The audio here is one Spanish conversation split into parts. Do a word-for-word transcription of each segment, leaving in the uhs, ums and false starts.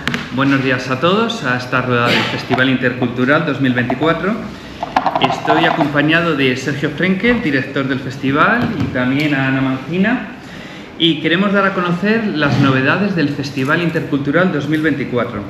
Buenos días a todos a esta rueda del Festival Intercultural dos mil veinticuatro. Estoy acompañado de Sergio Frenkel, director del festival, y también a Ana Mancina, y queremos dar a conocer las novedades del Festival Intercultural dos mil veinticuatro.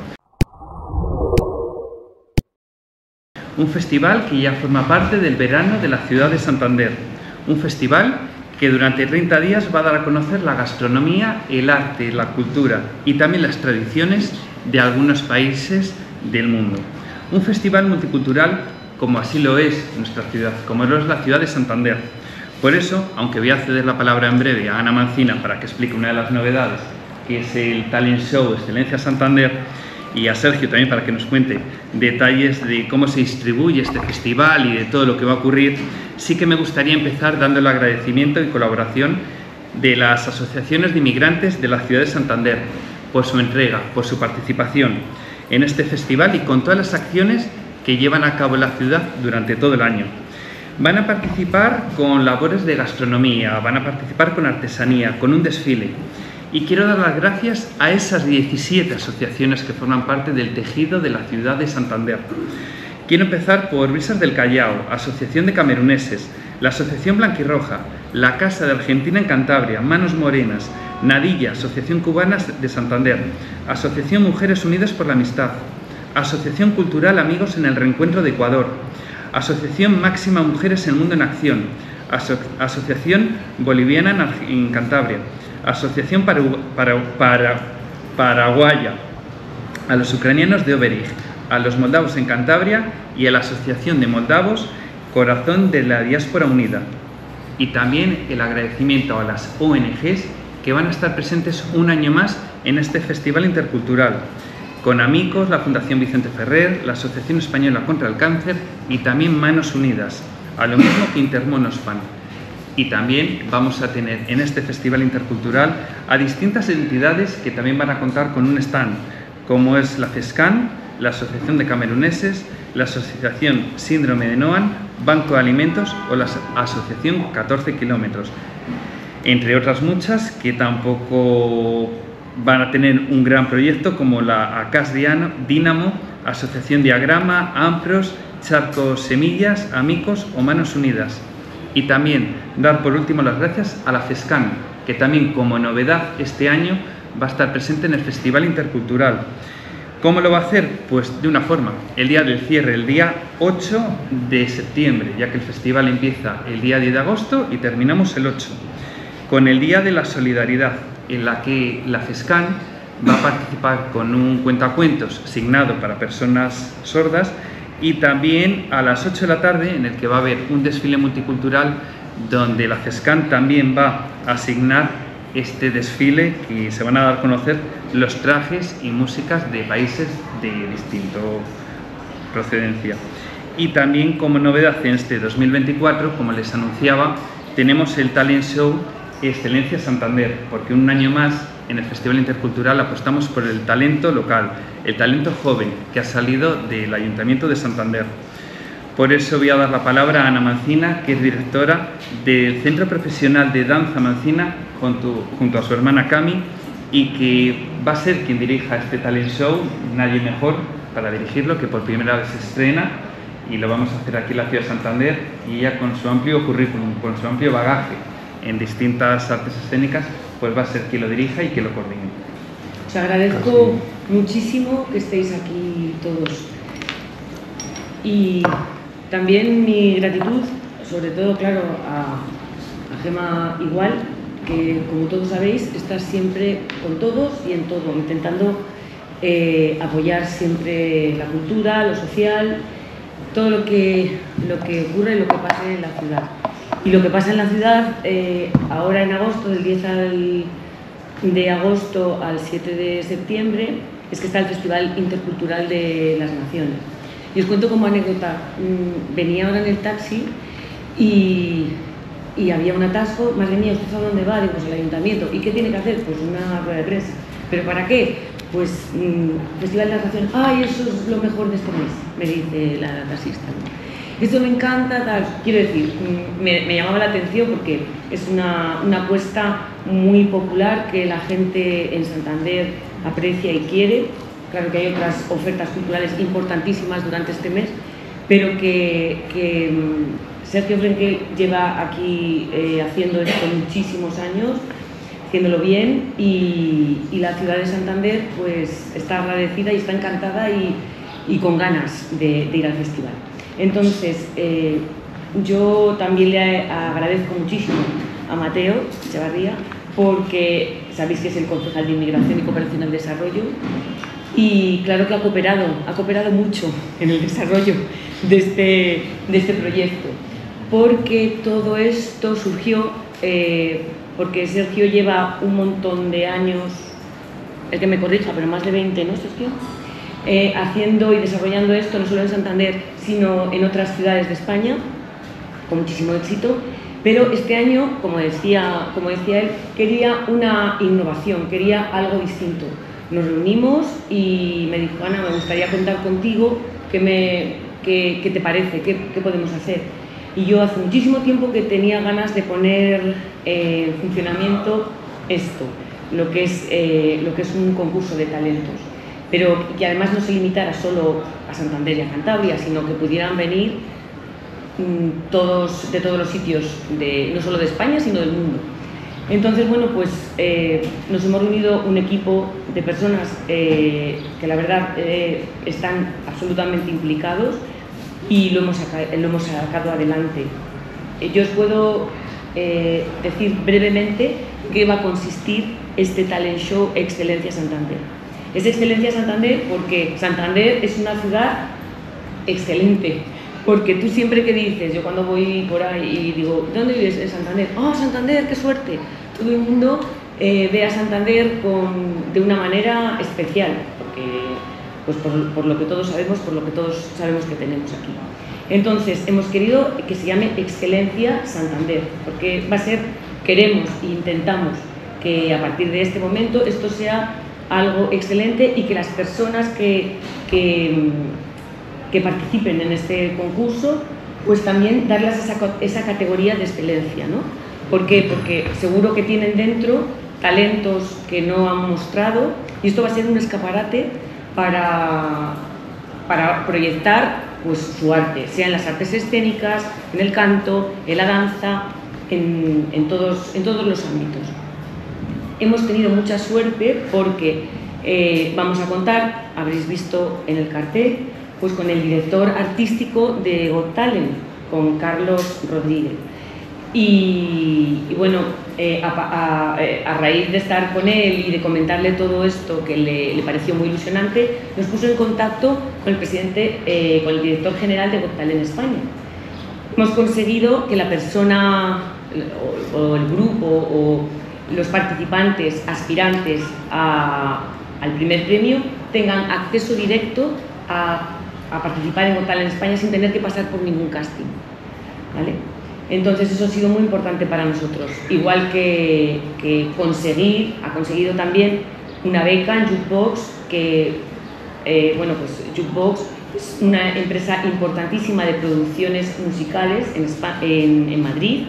Un festival que ya forma parte del verano de la ciudad de Santander. Un festival que durante treinta días va a dar a conocer la gastronomía, el arte, la cultura y también las tradiciones de algunos países del mundo. Un festival multicultural como así lo es nuestra ciudad, como lo es la ciudad de Santander. Por eso, aunque voy a ceder la palabra en breve a Ana Mancina para que explique una de las novedades, que es el Talent Show Excelencia Santander, y a Sergio también para que nos cuente detalles de cómo se distribuye este festival y de todo lo que va a ocurrir, sí que me gustaría empezar dando el agradecimiento y colaboración de las asociaciones de inmigrantes de la ciudad de Santander por su entrega, por su participación en este festival y con todas las acciones que llevan a cabo en la ciudad durante todo el año. Van a participar con labores de gastronomía, van a participar con artesanía, con un desfile. Y quiero dar las gracias a esas diecisiete asociaciones que forman parte del tejido de la ciudad de Santander. Quiero empezar por Brisas del Callao, Asociación de Cameruneses, la Asociación Blanquirroja, la Casa de Argentina en Cantabria, Manos Morenas, Nadilla, Asociación Cubana de Santander, Asociación Mujeres Unidas por la Amistad, Asociación Cultural Amigos en el Reencuentro de Ecuador, Asociación Máxima Mujeres en Mundo en Acción, Aso Asociación Boliviana en Cantabria, Asociación para, para, para, Paraguaya, a los ucranianos de Oberij, a los moldavos en Cantabria y a la Asociación de Moldavos Corazón de la Diáspora Unida. Y también el agradecimiento a las O N Ges que van a estar presentes un año más en este Festival Intercultural, con Amicos, la Fundación Vicente Ferrer, la Asociación Española contra el Cáncer y también Manos Unidas, a lo mismo que Intermonospan. Y también vamos a tener en este Festival Intercultural a distintas entidades que también van a contar con un stand, como es la FESCAN, la Asociación de Cameruneses, la Asociación Síndrome de Noan, Banco de Alimentos o la Asociación catorce kilómetros, entre otras muchas que tampoco van a tener un gran proyecto como la ACAS Dínamo, Asociación Diagrama, Ampros, Charcos Semillas, Amicos o Manos Unidas. Y también dar por último las gracias a la FESCAN, que también como novedad este año va a estar presente en el Festival Intercultural. ¿Cómo lo va a hacer? Pues de una forma, el día del cierre, el día ocho de septiembre, ya que el festival empieza el día diez de agosto y terminamos el ocho, con el Día de la Solidaridad, en la que la FESCAN va a participar con un cuentacuentos signado para personas sordas, y también a las ocho de la tarde en el que va a haber un desfile multicultural donde la FESCAN también va a asignar este desfile y se van a dar a conocer los trajes y músicas de países de distinta procedencia. Y también como novedad en este dos mil veinticuatro, como les anunciaba, tenemos el Talent Show Excelencia Santander, porque un año más en el Festival Intercultural apostamos por el talento local, el talento joven que ha salido del Ayuntamiento de Santander. Por eso voy a dar la palabra a Ana Mancina, que es directora del Centro Profesional de Danza Mancina, junto, junto a su hermana Cami, y que va a ser quien dirija este talent show, nadie mejor para dirigirlo, que por primera vez se estrena, y lo vamos a hacer aquí en la ciudad de Santander, y ella con su amplio currículum, con su amplio bagaje en distintas artes escénicas, pues va a ser quien lo dirija y quien lo coordine. Os agradezco muchísimo que estéis aquí todos. Y también mi gratitud, sobre todo, claro, a, a Gema igual, que como todos sabéis, está siempre con todos y en todo, intentando eh, apoyar siempre la cultura, lo social, todo lo que, lo que ocurre y lo que pasa en la ciudad. Y lo que pasa en la ciudad, eh, ahora en agosto, del diez de agosto al siete de septiembre, es que está el Festival Intercultural de las Naciones. Y os cuento como anécdota, mmm, venía ahora en el taxi y, y había un atasco, más venía, ¿usted a dónde va? Digo, pues al ayuntamiento. ¿Y qué tiene que hacer? Pues una rueda de prensa. ¿Pero para qué? Pues mmm, Festival de las Naciones. ¡Ay, eso es lo mejor de este mes!, me dice la taxista. Esto me encanta, tal. Quiero decir, me, me llamaba la atención porque es una, una apuesta muy popular que la gente en Santander aprecia y quiere, claro que hay otras ofertas culturales importantísimas durante este mes, pero que, que Sergio Frenkel lleva aquí eh, haciendo esto muchísimos años, haciéndolo bien, y, y la ciudad de Santander pues está agradecida y está encantada y, y con ganas de, de ir al festival. Entonces, eh, yo también le agradezco muchísimo a Mateo Echevarría, porque sabéis que es el concejal de Inmigración y Cooperación al Desarrollo, y claro que ha cooperado, ha cooperado mucho en el desarrollo de este, de este proyecto, porque todo esto surgió eh, porque Sergio lleva un montón de años, el que me corrija, pero más de veinte, ¿no, Sergio? Eh, haciendo y desarrollando esto no solo en Santander, sino en otras ciudades de España, con muchísimo éxito. Pero este año, como decía, como decía él, quería una innovación, quería algo distinto. Nos reunimos y me dijo: Ana, me gustaría contar contigo, ¿qué, me, qué, qué te parece? ¿Qué, ¿Qué podemos hacer? Y yo hace muchísimo tiempo que tenía ganas de poner eh, en funcionamiento esto, lo que, es, eh, lo que es un concurso de talentos, pero que además no se limitara solo a Santander y a Cantabria, sino que pudieran venir mmm, todos, de todos los sitios, de, no solo de España, sino del mundo. Entonces, bueno, pues eh, nos hemos reunido un equipo de personas eh, que la verdad eh, están absolutamente implicados, y lo hemos, lo hemos sacado adelante. Yo os puedo eh, decir brevemente qué va a consistir este talent show Excelencia Santander. Es Excelencia Santander porque Santander es una ciudad excelente, porque tú siempre que dices, yo cuando voy por ahí y digo, ¿dónde vives? En Santander. ¡Oh, Santander, qué suerte! Todo el mundo eh, ve a Santander con, de una manera especial, porque pues por, por lo que todos sabemos, por lo que todos sabemos que tenemos aquí. Entonces, hemos querido que se llame Excelencia Santander, porque va a ser, queremos e intentamos que a partir de este momento esto sea algo excelente, y que las personas que, que, que participen en este concurso, pues también darles esa, esa categoría de excelencia, ¿no? ¿Por qué? Porque seguro que tienen dentro talentos que no han mostrado, y esto va a ser un escaparate para, para proyectar pues, su arte, sea en las artes escénicas, en el canto, en la danza, en, en, todos, en todos los ámbitos. Hemos tenido mucha suerte porque eh, vamos a contar, habréis visto en el cartel, pues con el director artístico de Got Talent, con Carlos Rodríguez. Y, y bueno, eh, a, a, a raíz de estar con él y de comentarle todo esto, que le, le pareció muy ilusionante, nos puso en contacto con el presidente, eh, con el director general de Got Talent España. Hemos conseguido que la persona o, o el grupo o los participantes aspirantes a, al primer premio tengan acceso directo a, a participar en Got Talent España sin tener que pasar por ningún casting, ¿vale? Entonces eso ha sido muy importante para nosotros, igual que, que conseguir, ha conseguido también una beca en Jukebox, que, eh, bueno, pues Jukebox es una empresa importantísima de producciones musicales en, en, en Madrid,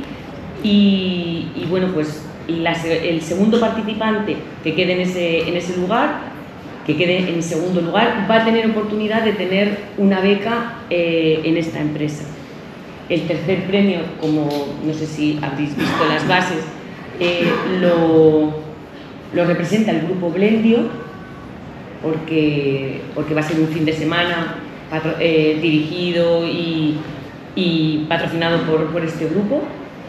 y, y bueno, pues la, el segundo participante que quede en ese, en ese lugar, que quede en segundo lugar, va a tener oportunidad de tener una beca eh, en esta empresa. El tercer premio, como no sé si habréis visto las bases, eh, lo, lo representa el grupo Blendio, porque, porque va a ser un fin de semana patro, eh, dirigido y, y patrocinado por, por este grupo.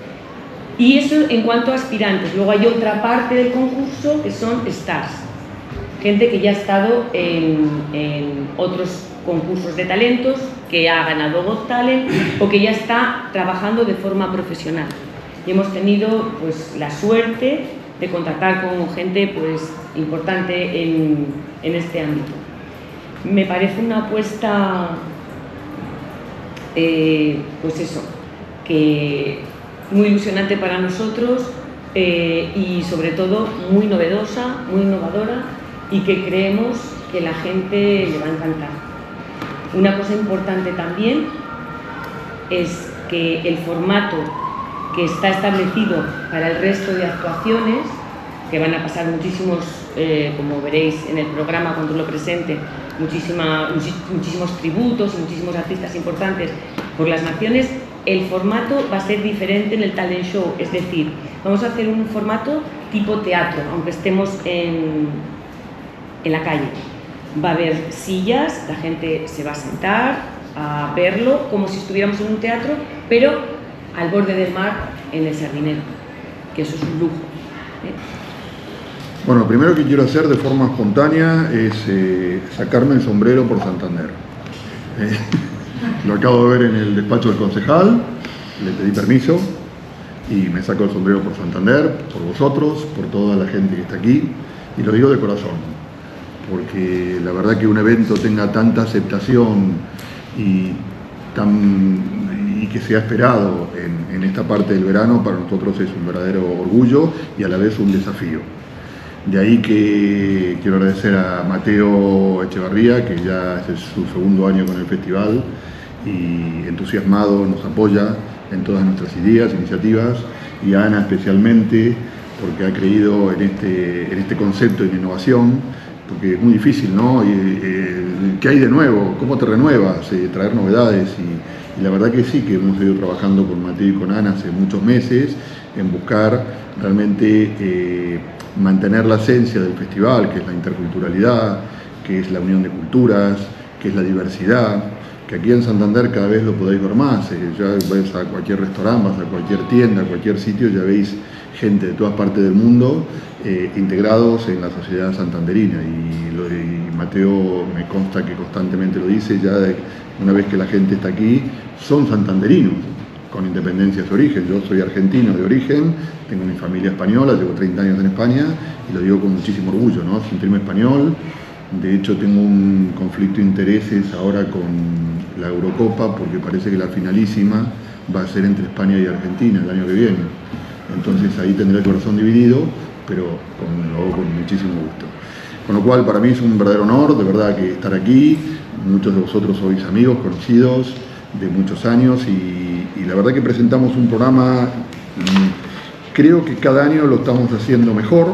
Y eso en cuanto a aspirantes. Luego hay otra parte del concurso que son stars, gente que ya ha estado en, en otros concursos de talentos, que ha ganado Got Talent o que ya está trabajando de forma profesional. Y hemos tenido pues, la suerte de contactar con gente pues, importante en, en este ámbito. Me parece una apuesta, eh, pues eso, que muy ilusionante para nosotros eh, y sobre todo muy novedosa, muy innovadora, y que creemos que la gente le va a encantar. Una cosa importante también es que el formato que está establecido para el resto de actuaciones, que van a pasar muchísimos eh, como veréis en el programa cuando lo presente, muchísima, muchísimos tributos y muchísimos artistas importantes por las naciones. El formato va a ser diferente en el talent show, es decir, vamos a hacer un formato tipo teatro, aunque estemos en, en la calle. Va a haber sillas, la gente se va a sentar a verlo como si estuviéramos en un teatro, pero al borde del mar, en el Sardinero, que eso es un lujo, ¿eh? Bueno, lo primero que quiero hacer de forma espontánea es eh, sacarme el sombrero por Santander. Eh, lo acabo de ver en el despacho del concejal, le pedí permiso y me saco el sombrero por Santander, por vosotros, por toda la gente que está aquí, y lo digo de corazón, porque la verdad que un evento tenga tanta aceptación y, tan, y que sea esperado en, en esta parte del verano, para nosotros es un verdadero orgullo y a la vez un desafío. De ahí que quiero agradecer a Mateo Echevarría, que ya es su segundo año con el festival y entusiasmado nos apoya en todas nuestras ideas, iniciativas, y a Ana especialmente porque ha creído en este, en este concepto de innovación, porque es muy difícil, ¿no? Y, eh, ¿qué hay de nuevo? ¿Cómo te renuevas? Eh, traer novedades y, y la verdad que sí, que hemos ido trabajando con Mateo y con Ana hace muchos meses en buscar realmente eh, mantener la esencia del festival, que es la interculturalidad, que es la unión de culturas, que es la diversidad, que aquí en Santander cada vez lo podéis ver más. Eh, ya vais a cualquier restaurante, vas a cualquier tienda, a cualquier sitio, ya veis gente de todas partes del mundo eh, integrados en la sociedad santanderina. Y, lo, y Mateo me consta que constantemente lo dice, ya de, una vez que la gente está aquí, son santanderinos, con independencia de su origen. Yo soy argentino de origen, tengo mi familia española, llevo treinta años en España y lo digo con muchísimo orgullo, ¿no? Sentirme español. De hecho tengo un conflicto de intereses ahora con la Eurocopa porque parece que la finalísima va a ser entre España y Argentina el año que viene. Entonces ahí tendré el corazón dividido, pero con, lo hago con muchísimo gusto. Con lo cual para mí es un verdadero honor, de verdad, que estar aquí. Muchos de vosotros sois amigos, conocidos de muchos años y, y la verdad que presentamos un programa, creo que cada año lo estamos haciendo mejor,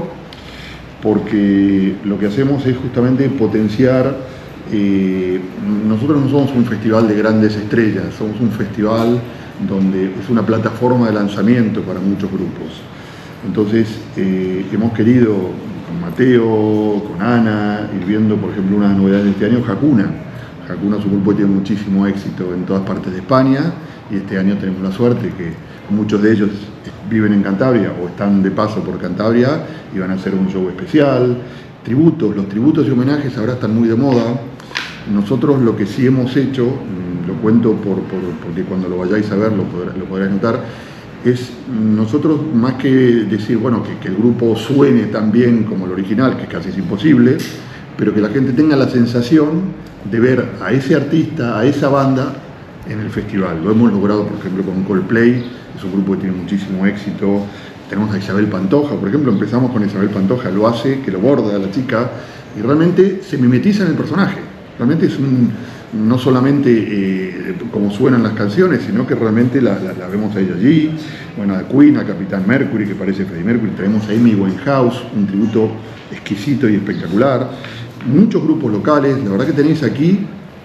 porque lo que hacemos es justamente potenciar, eh, nosotros no somos un festival de grandes estrellas, somos un festival donde es una plataforma de lanzamiento para muchos grupos. Entonces eh, hemos querido, con Mateo, con Ana, ir viendo por ejemplo una novedad de este año, Hakuna. Hakuna es un grupo que tiene muchísimo éxito en todas partes de España y este año tenemos la suerte que muchos de ellos viven en Cantabria o están de paso por Cantabria y van a hacer un show especial. Tributos, los tributos y homenajes ahora están muy de moda. Nosotros lo que sí hemos hecho, lo cuento por, por, porque cuando lo vayáis a ver lo, podrá, lo podréis notar, es nosotros más que decir bueno que, que el grupo suene tan bien como el original, que casi es imposible, pero que la gente tenga la sensación de ver a ese artista, a esa banda en el festival. Lo hemos logrado, por ejemplo, con Coldplay, es un grupo que tiene muchísimo éxito. Tenemos a Isabel Pantoja, por ejemplo, empezamos con Isabel Pantoja, lo hace, que lo borda la chica, y realmente se mimetiza en el personaje. Realmente es un, no solamente eh, como suenan las canciones, sino que realmente la, la, la vemos a ella allí. Bueno, a Queen, a Capitán Mercury, que parece Freddie Mercury, traemos a Amy Winehouse, un tributo exquisito y espectacular. Muchos grupos locales, la verdad que tenéis aquí,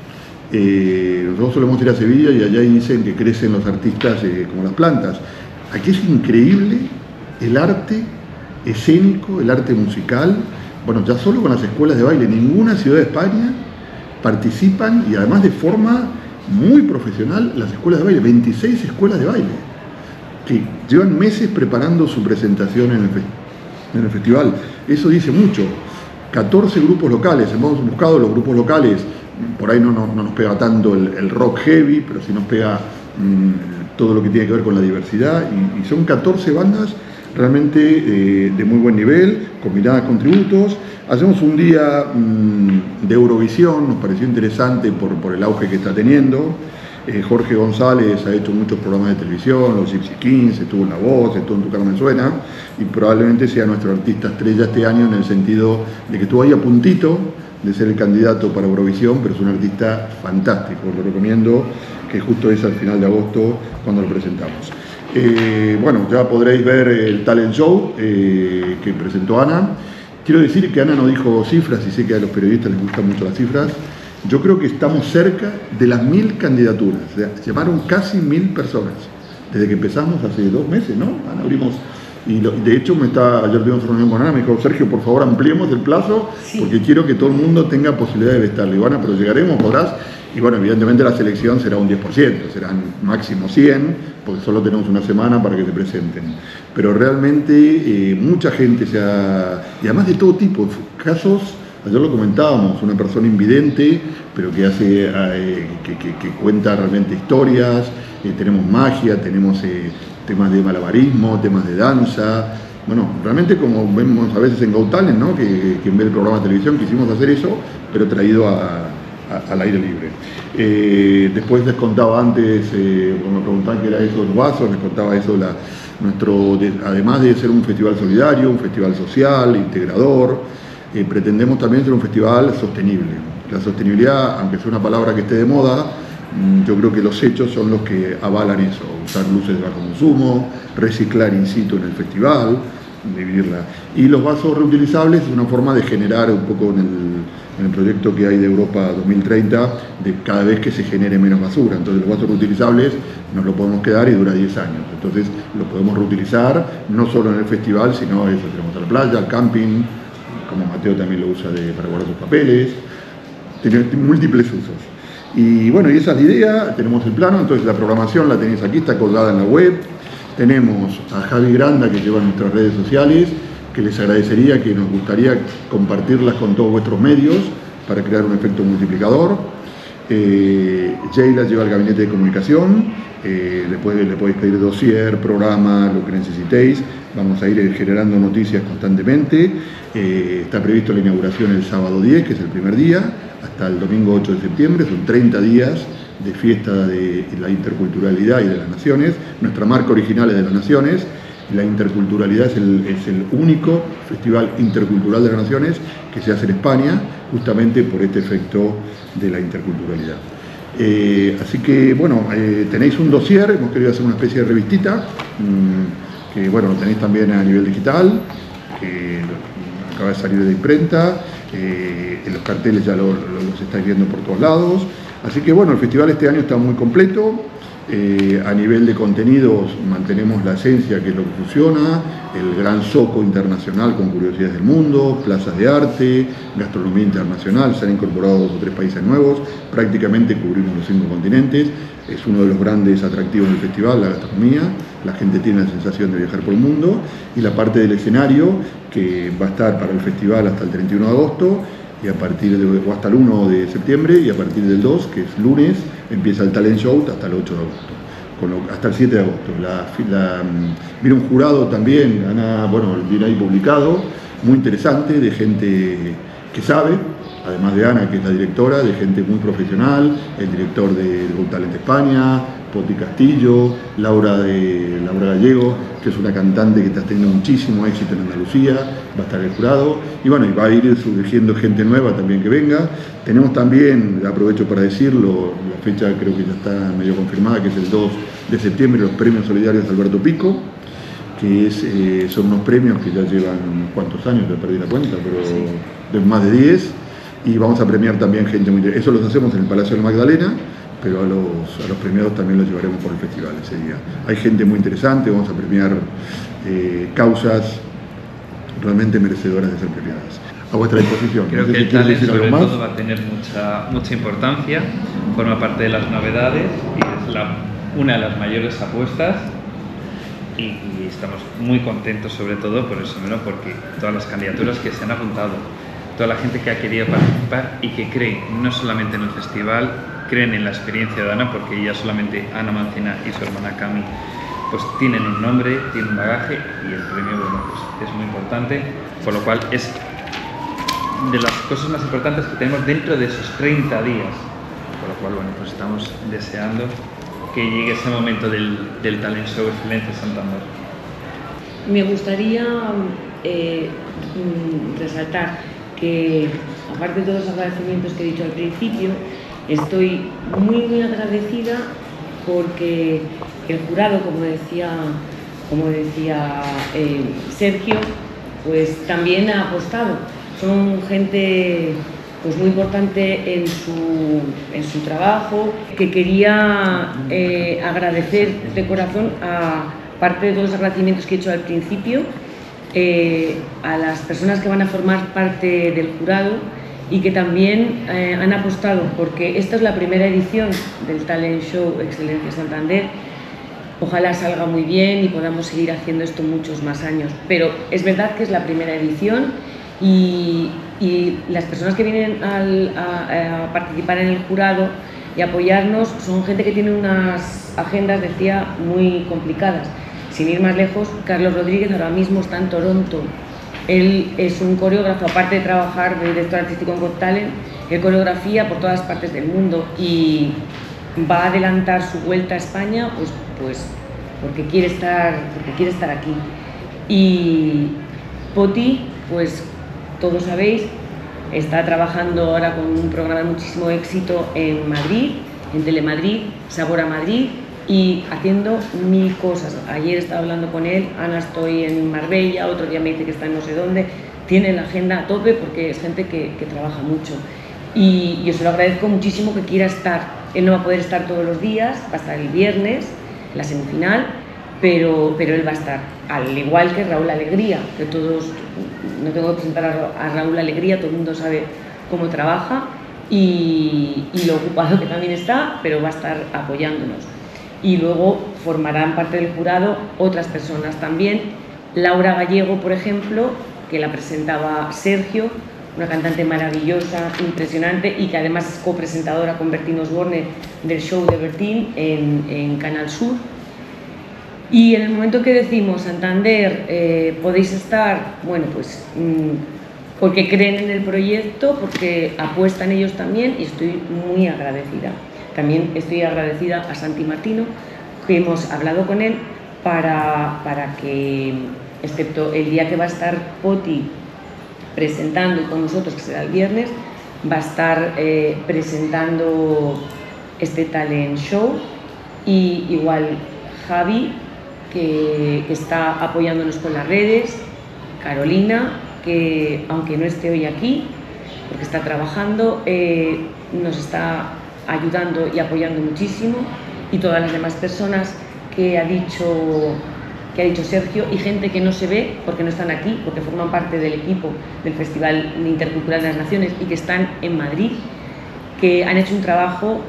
eh, nosotros solemos ir a Sevilla y allá dicen que crecen los artistas eh, como las plantas. Aquí es increíble el arte escénico, el arte musical. Bueno, ya solo con las escuelas de baile, ninguna ciudad de España participan, y además de forma muy profesional, las escuelas de baile, veintiséis escuelas de baile, que llevan meses preparando su presentación en el, fe en el festival. Eso dice mucho. catorce grupos locales, hemos buscado los grupos locales, por ahí no, no, no nos pega tanto el, el rock heavy, pero sí nos pega mmm, todo lo que tiene que ver con la diversidad, y, y son catorce bandas realmente eh, de muy buen nivel, combinadas con tributos. Hacemos un día mmm, de Eurovisión, nos pareció interesante por, por el auge que está teniendo. Eh, Jorge González ha hecho muchos programas de televisión, los Gypsy Kings, estuvo en La Voz, estuvo en Tu Cara Me Suena, y probablemente sea nuestro artista estrella este año en el sentido de que estuvo ahí a puntito de ser el candidato para Eurovisión, pero es un artista fantástico, lo recomiendo, que justo es al final de agosto cuando lo presentamos. Eh, bueno, ya podréis ver el talent show eh, que presentó Ana, quiero decir que Ana no dijo cifras, y sé que a los periodistas les gustan mucho las cifras. Yo creo que estamos cerca de las mil candidaturas. O sea, llamaron casi mil personas desde que empezamos hace dos meses, ¿no? Ana, abrimos. Y lo, de hecho, me está, ayer tuvimos una reunión con Ana, me dijo, Sergio, por favor, ampliemos el plazo, sí, porque quiero que todo el mundo tenga posibilidad de estar. Le digo, Ana, pero llegaremos, podrás. Y bueno, evidentemente la selección será un diez por ciento, serán máximo cien, porque solo tenemos una semana para que se presenten. Pero realmente eh, mucha gente se ha... Y además de todo tipo, casos, ayer lo comentábamos, una persona invidente, pero que hace, eh, que, que, que cuenta realmente historias, eh, tenemos magia, tenemos... Eh, temas de malabarismo, temas de danza, bueno, realmente como vemos a veces en Got Talent, ¿no? que, que en vez del programa de televisión quisimos hacer eso, pero traído a, a, al aire libre. Eh, después les contaba antes, eh, cuando me preguntaban qué era eso de los vasos, les contaba eso, la, nuestro, de, además de ser un festival solidario, un festival social, integrador, eh, pretendemos también ser un festival sostenible. La sostenibilidad, aunque sea una palabra que esté de moda, yo creo que los hechos son los que avalan eso, usar luces de bajo consumo, reciclar in situ en el festival, dividirla. Y los vasos reutilizables es una forma de generar un poco en el, en el proyecto que hay de Europa dos mil treinta, de cada vez que se genere menos basura. Entonces los vasos reutilizables nos lo podemos quedar y dura diez años. Entonces lo podemos reutilizar no solo en el festival, sino eso, tenemos a la playa, al camping, como Mateo también lo usa de, para guardar sus papeles, tiene múltiples usos. Y bueno, y esa es la idea, tenemos el plano, entonces la programación la tenéis aquí, está colgada en la web. Tenemos a Javi Granda, que lleva nuestras redes sociales, que les agradecería, que nos gustaría compartirlas con todos vuestros medios para crear un efecto multiplicador. Eh, Sheila lleva el gabinete de comunicación, eh, le, puede, le podéis pedir dossier, programa, lo que necesitéis. Vamos a ir generando noticias constantemente. Eh, está previsto la inauguración el sábado diez, que es el primer día, hasta el domingo ocho de septiembre, son treinta días de fiesta de la interculturalidad y de las naciones. Nuestra marca original es de las naciones, la interculturalidad es el, es el único festival intercultural de las naciones que se hace en España, justamente por este efecto de la interculturalidad. Eh, así que, bueno, eh, tenéis un dossier, hemos querido hacer una especie de revistita, mmm, que bueno, lo tenéis también a nivel digital, que acaba de salir de imprenta, eh, en los carteles ya lo, lo, los estáis viendo por todos lados. Así que bueno, el festival este año está muy completo. Eh, a nivel de contenidos mantenemos la esencia, que es lo que funciona, el gran zoco internacional con curiosidades del mundo, plazas de arte, gastronomía internacional, se han incorporado dos o tres países nuevos, prácticamente cubrimos los cinco continentes, es uno de los grandes atractivos del festival, la gastronomía, la gente tiene la sensación de viajar por el mundo, y la parte del escenario, que va a estar para el festival hasta el treinta y uno de agosto, y a partir de, o hasta el uno de septiembre, y a partir del dos, que es lunes, empieza el talent show hasta el ocho de agosto, con lo, hasta el siete de agosto. La, la, viene un jurado también, Ana, bueno, viene ahí publicado, muy interesante, de gente que sabe, además de Ana, que es la directora, de gente muy profesional, el director de Got Talent España, Poti Castillo, Laura, de, Laura Gallego, que es una cantante que está teniendo muchísimo éxito en Andalucía, va a estar el jurado, y bueno, y va a ir surgiendo gente nueva también que venga. Tenemos también, aprovecho para decirlo, la fecha creo que ya está medio confirmada, que es el dos de septiembre, los premios solidarios Alberto Pico, que es, eh, son unos premios que ya llevan unos cuantos años, ya perdí la cuenta, pero sí, de más de diez, y vamos a premiar también gente muy interesante. Eso los hacemos en el Palacio de la Magdalena, pero a los, a los premiados también los llevaremos por el festival ese día. Hay gente muy interesante, vamos a premiar eh, causas realmente merecedoras de ser premiadas. A vuestra disposición. Creo no sé que si el talent decir algo sobre más. todo va a tener mucha, mucha importancia, forma parte de las novedades y es la, una de las mayores apuestas, y, y estamos muy contentos sobre todo por eso, ¿no? Porque todas las candidaturas que se han apuntado, toda la gente que ha querido participar y que cree no solamente en el festival, creen en la experiencia de Ana, porque ya solamente Ana Mancina y su hermana Cami pues tienen un nombre, tienen un bagaje, y el premio, bueno, pues es muy importante, por lo cual es de las cosas más importantes que tenemos dentro de esos treinta días, por lo cual, bueno, pues estamos deseando que llegue ese momento del, del Talent Show Excelencia Santander. Me gustaría eh, resaltar que, aparte de todos los agradecimientos que he dicho al principio, estoy muy muy agradecida porque el jurado, como decía, como decía eh, Sergio, pues también ha apostado. Son gente pues muy importante en su, en su trabajo, que quería eh, agradecer de corazón, a parte de todos los agradecimientos que he hecho al principio, eh, a las personas que van a formar parte del jurado y que también eh, han apostado, porque esta es la primera edición del Talent Show Excelencia Santander. Ojalá salga muy bien y podamos seguir haciendo esto muchos más años, pero es verdad que es la primera edición y, y las personas que vienen al, a, a participar en el jurado y apoyarnos son gente que tiene unas agendas, decía, muy complicadas. Sin ir más lejos, Carlos Rodríguez ahora mismo está en Toronto. Él es un coreógrafo, aparte de trabajar de director artístico en Got Talent, él coreografía por todas partes del mundo y va a adelantar su vuelta a España pues, pues porque, quiere estar, porque quiere estar aquí. Y Poti, pues todos sabéis, está trabajando ahora con un programa de muchísimo éxito en Madrid, en Telemadrid, Sabor a Madrid, y haciendo mil cosas. Ayer estaba hablando con él, Ana, estoy en Marbella, otro día me dice que está en no sé dónde, tiene la agenda a tope porque es gente que, que trabaja mucho. Y yo se lo agradezco muchísimo que quiera estar. Él no va a poder estar todos los días, va a estar el viernes, en la semifinal, pero, pero él va a estar. Al igual que Raúl Alegría, que todos, no tengo que presentar a, a Raúl Alegría, todo el mundo sabe cómo trabaja y, y lo ocupado que también está, pero va a estar apoyándonos. Y luego formarán parte del jurado otras personas también. Laura Gallego, por ejemplo, que la presentaba Sergio, una cantante maravillosa, impresionante y que además es copresentadora con Bertín Osborne del show de Bertín en, en Canal Sur. Y en el momento que decimos Santander, eh, podéis estar, bueno, pues mmm, porque creen en el proyecto, porque apuestan ellos también y estoy muy agradecida. También estoy agradecida a Santi Martino, que hemos hablado con él para, para que, excepto el día que va a estar Poti presentando con nosotros, que será el viernes, va a estar eh, presentando este talent show, y igual Javi, que, que está apoyándonos con las redes, Carolina, que aunque no esté hoy aquí, porque está trabajando, eh, nos está ayudando y apoyando muchísimo, y todas las demás personas que ha dicho que ha dicho Sergio, y gente que no se ve porque no están aquí, porque forman parte del equipo del Festival Intercultural de las Naciones y que están en Madrid, que han hecho un trabajo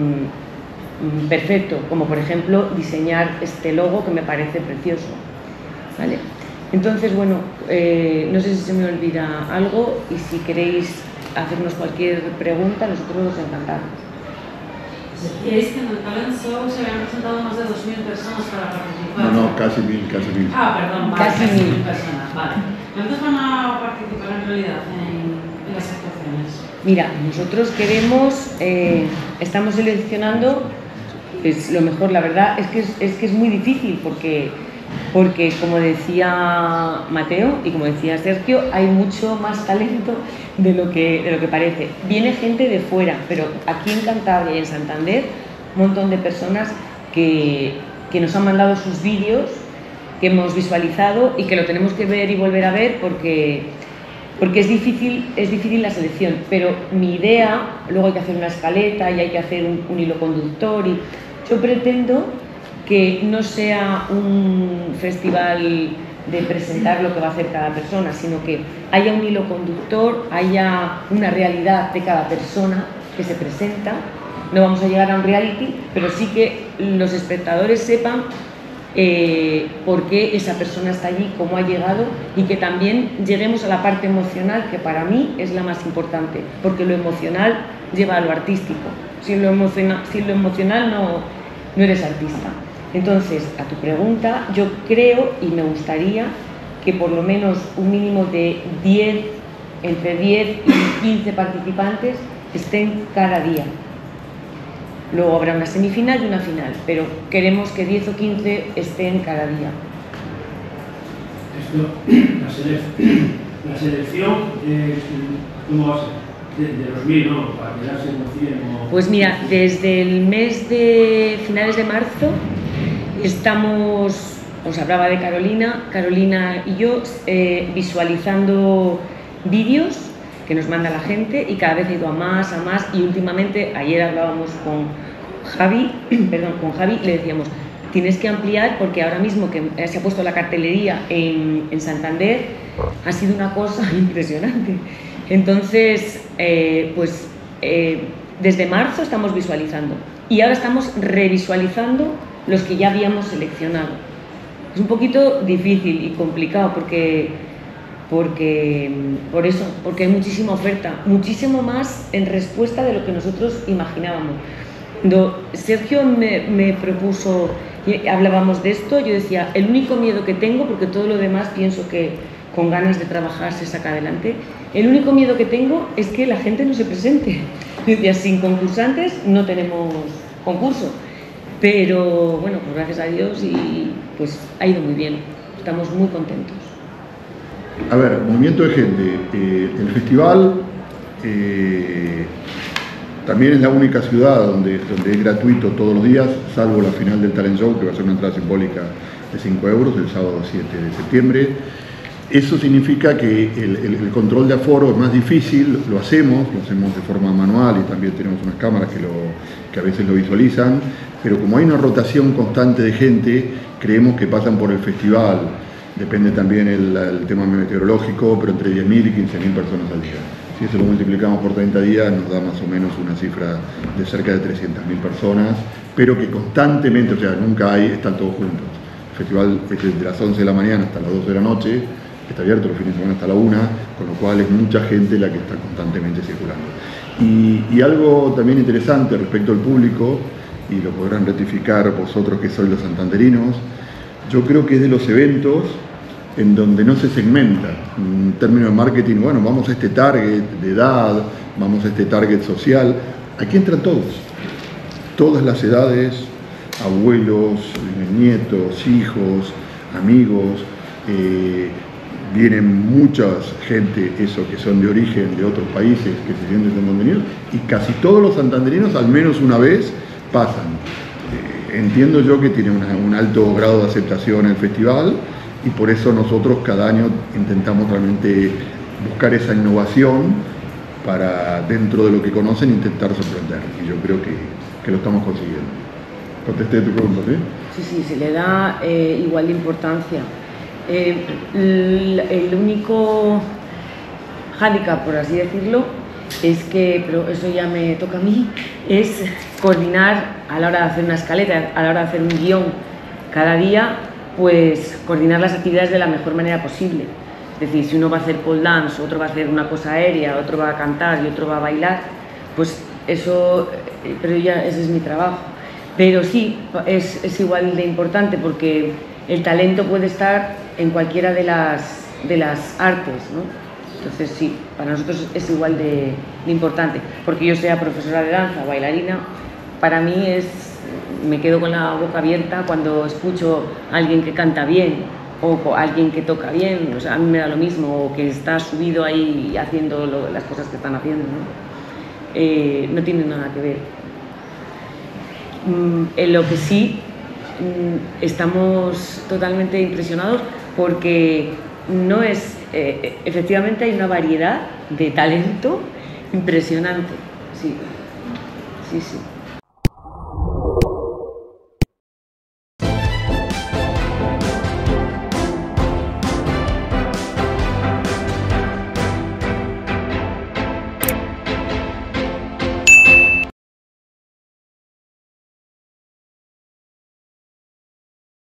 mmm, perfecto, como por ejemplo diseñar este logo que me parece precioso, ¿vale? Entonces, bueno, eh, no sé si se me olvida algo, y si queréis hacernos cualquier pregunta, nosotros encantados. ¿Decíais que en el Talent Show se habían presentado más de dos mil personas para participar? No, no, casi mil, casi mil. Ah, perdón, vale, Casi casi mil. mil personas, vale. ¿Cuántos van a participar en realidad en, en las actuaciones? Mira, nosotros queremos, eh, estamos seleccionando pues, lo mejor. La verdad es que es, es que es muy difícil porque, porque, como decía Mateo y como decía Sergio, hay mucho más talento de lo que, de lo que parece. Viene gente de fuera, pero aquí en Cantabria y en Santander, un montón de personas que, que nos han mandado sus vídeos, que hemos visualizado y que lo tenemos que ver y volver a ver porque, porque es difícil, es difícil la selección. Pero mi idea, luego hay que hacer una escaleta y hay que hacer un, un hilo conductor, y yo pretendo que no sea un festival de presentar lo que va a hacer cada persona, sino que haya un hilo conductor, haya una realidad de cada persona que se presenta. No vamos a llegar a un reality, pero sí que los espectadores sepan eh, por qué esa persona está allí, cómo ha llegado, y que también lleguemos a la parte emocional, que para mí es la más importante, porque lo emocional lleva a lo artístico. Sin lo emocional, sin lo emocional no, no eres artista. Entonces, a tu pregunta, yo creo y me gustaría que por lo menos un mínimo de diez, entre diez y quince participantes estén cada día. Luego habrá una semifinal y una final, pero queremos que diez o quince estén cada día. Esto, la, selec la selección, eh, ¿cómo va a ser? De, de los mil, ¿no? Para quedarse en los cien o... Pues mira, desde el mes de finales de marzo estamos os hablaba de Carolina, Carolina y yo eh, visualizando vídeos que nos manda la gente, y cada vez he ido a más, a más, y últimamente, ayer hablábamos con Javi, perdón, con Javi, le decíamos, tienes que ampliar, porque ahora mismo que se ha puesto la cartelería en, en Santander, ha sido una cosa impresionante. Entonces, eh, pues eh, desde marzo estamos visualizando, y ahora estamos revisualizando los que ya habíamos seleccionado. Es un poquito difícil y complicado porque, porque, por eso, porque hay muchísima oferta, muchísimo más en respuesta de lo que nosotros imaginábamos. Cuando Sergio me, me propuso, y hablábamos de esto, yo decía, el único miedo que tengo, porque todo lo demás pienso que con ganas de trabajar se saca adelante, el único miedo que tengo es que la gente no se presente. Yo decía, sin concursantes no tenemos concurso. Pero bueno, pues gracias a Dios, y pues ha ido muy bien, estamos muy contentos. A ver, movimiento de gente. Eh, el festival eh, también es la única ciudad donde, donde es gratuito todos los días, salvo la final del Talent Show, que va a ser una entrada simbólica de cinco euros el sábado siete de septiembre. Eso significa que el, el, el control de aforo es más difícil, lo hacemos, lo hacemos de forma manual, y también tenemos unas cámaras que, lo, que a veces lo visualizan, pero como hay una rotación constante de gente, creemos que pasan por el festival, depende también el, el tema meteorológico, pero entre diez mil y quince mil personas al día. Si eso lo multiplicamos por treinta días, nos da más o menos una cifra de cerca de trescientas mil personas, pero que constantemente, o sea, nunca hay, están todos juntos. El festival es desde las once de la mañana hasta las doce de la noche, está abierto los fines de semana hasta la una, con lo cual es mucha gente la que está constantemente circulando. Y, y algo también interesante respecto al público, y lo podrán ratificar vosotros que sois los santanderinos, yo creo que es de los eventos en donde no se segmenta. En términos de marketing, bueno, vamos a este target de edad, vamos a este target social, aquí entran todos, todas las edades, abuelos, nietos, hijos, amigos, eh, vienen mucha gente, eso, que son de origen de otros países, que se sienten santanderinos, y casi todos los santanderinos al menos una vez pasan. Eh, entiendo yo que tiene una, un alto grado de aceptación el festival, y por eso nosotros cada año intentamos realmente buscar esa innovación para, dentro de lo que conocen, intentar sorprender, y yo creo que, que lo estamos consiguiendo. ¿Contesté tu pregunta, sí? Sí, sí, se le da eh, igual de importancia. Eh, el, el único hándicap, por así decirlo, es que, pero eso ya me toca a mí, es coordinar a la hora de hacer una escaleta, a la hora de hacer un guión cada día, pues coordinar las actividades de la mejor manera posible. Es decir, si uno va a hacer pole dance, otro va a hacer una cosa aérea, otro va a cantar y otro va a bailar, pues eso, pero ya ese es mi trabajo. Pero sí, es, es igual de importante, porque el talento puede estar en cualquiera de las, de las artes, ¿no? Entonces sí, para nosotros es igual de, de importante, porque yo sea profesora de danza o bailarina, para mí es, me quedo con la boca abierta cuando escucho a alguien que canta bien o a alguien que toca bien, o sea, a mí me da lo mismo, o que está subido ahí haciendo lo, las cosas que están haciendo, ¿no? Eh, no tiene nada que ver. Mm, en lo que sí mm, estamos totalmente impresionados, porque no es, eh, efectivamente hay una variedad de talento impresionante, sí, sí, sí.